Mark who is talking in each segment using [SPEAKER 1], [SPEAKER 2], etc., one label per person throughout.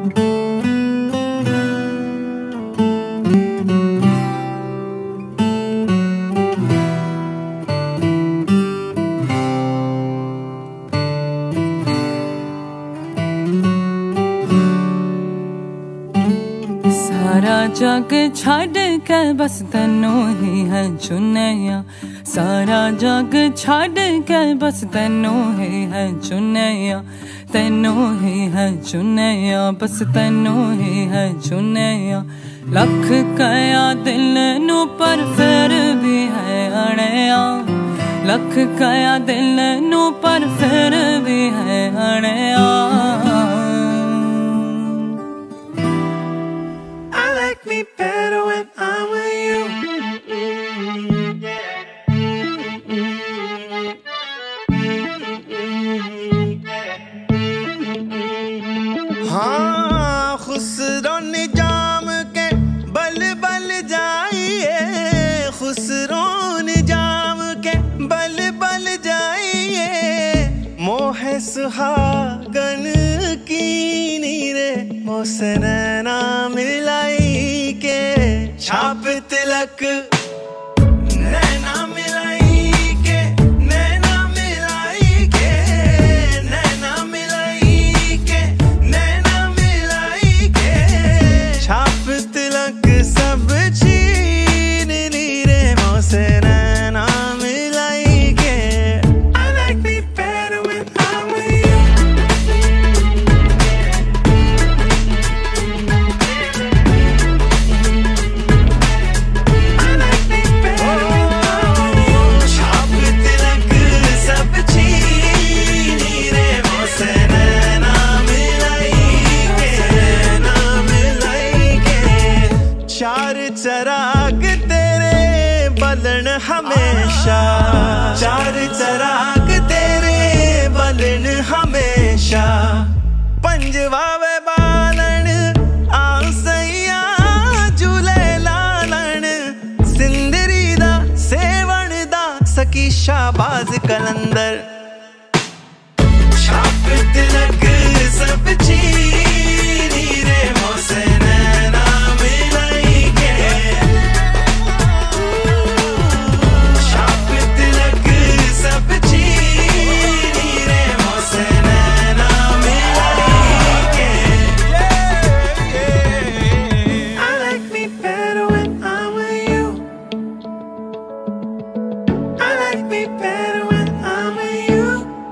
[SPEAKER 1] सारा जग छड़ के बस तैनू ही है चुनिया, सारा जग छड़ के बस तैनू ही है चुनिया, तैनू ही है चुनिया, बस तैनू ही है चुनिया। लख कया दिल नू पर फिर भी है अड़िया, लख कया दिल नू पर फिर भी है अड़िया।
[SPEAKER 2] Me better when I'm with you. हाँ खुसरो निजाम के बल बल जाइए, खुसरो निजाम के बल बल जाइए। मोहे सुहागन की नीरे मोसे नैना मिलाई के, छाप तिलक नैना मिलाई के, नैना मिलाई के, नैना मिलाई के, नैना मिलाई के। छाप तिलक सब छीन ली रे मोसे नैना मिलाई के। I like me better when I'm with you. चार चराग तेरे बलन हमेशा, चार चराग तेरे बलन हमेशा। पंजवा वे बालन आसैया झूले लालन, सिंदरी दा सेवण दा सकी शाबाज कलंदर। छाप तिलक सब चीनी रे मोसे नैना मिलाई के। छाप तिलक सब चीनी रे मोसे नैना मिलाई के। I like me better when I'm with you. I like me better when I'm with you.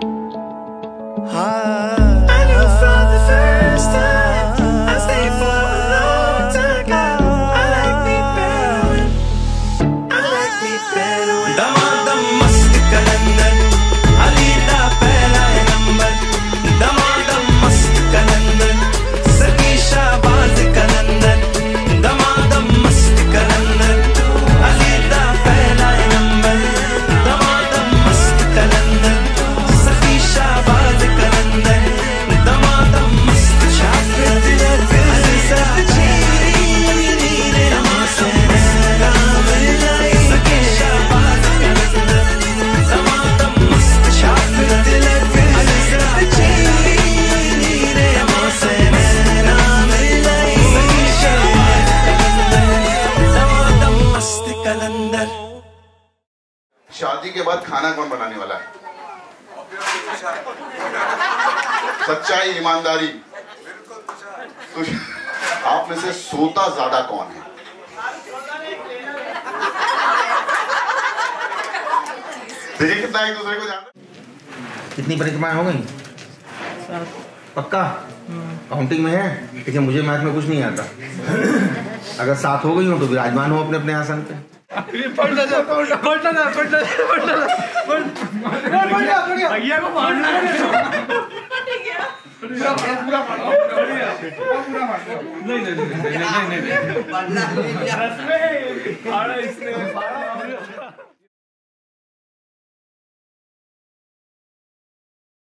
[SPEAKER 2] I knew from the first time I stayed for a long time. I like me better when, I like me better when दमादम मस्त कलंदर, अली दा पहला number. दमादम मस्त कलंदर, सकी शाबाज कलंदर। दमादम मस्त कलंदर, अली दा पहला number. दमादम मस्त कलंदर, सकी शाबाज कलंदर। दमादम मस्त छाप तिलक सब चीनी रे मोसे नैना मिलाई के। शाबाज कलंदर, दमादम मस्त छाप तिलक सब चीनी रे मोसे नैना मिलाई के। शाबाज कलंदर, दमादम मस्त कलंदर।
[SPEAKER 3] शादी के बाद खाना कौन बनाने वाला है? सच्चाई ईमानदारी। तो आप में से सोता ज्यादा कौन है? देखिए कितना एक दूसरे को जानते।
[SPEAKER 4] कितनी परिक्रमाएं हो गई? पक्का काउंटिंग में है? देखिए मुझे मैथ में कुछ नहीं आता। अगर 7 हो गई हो तो विराजमान हो अपने अपने आसन पे।
[SPEAKER 5] भैया को मारना है। नहीं